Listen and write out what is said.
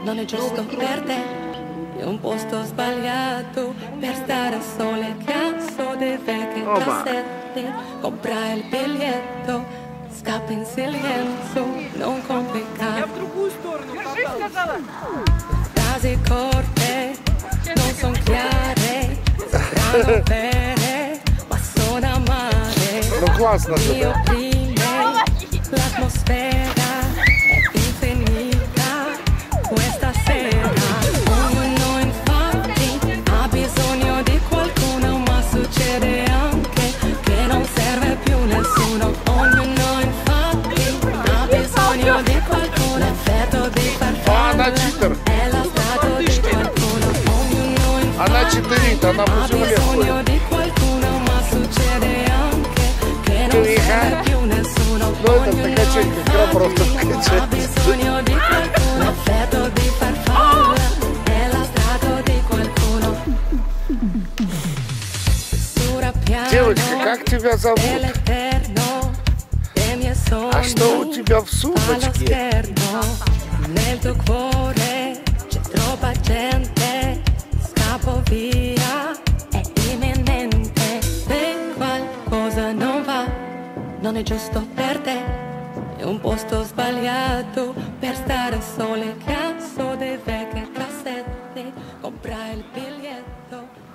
non è giusto per te. È un posto sbagliato per stare sole, cazzo di vecchie cassette. Compra il biglietto, scappa in silenzio, non complicato. Frasi corte, non son chiare, sembrano vere, ma sono amare. Io prima, l'atmosfera è infinita questa sera. Ognuno infatti ha bisogno di qualcuno, ma succede anche che non serve più nessuno. Ognuno infatti ha bisogno di qualcuno, l'effetto di farfalla è lo stato di qualcuno. Ognuno infatti ha bisogno di qualcuno, ma succede anche che non serve più nessuno. Ognuno infatti ha bisogno di qualcuno, l'effetto di farfalla è lo stato di qualcuno. Девочка, как тебя зовут? А что у тебя в сумочке? Nel tuo cuore c'è troppa gente, scappo via, è imminente. Se qualcosa non va, non è giusto per te, è un posto sbagliato per stare sole, cazzo di vecchie cassette. Compra il biglietto.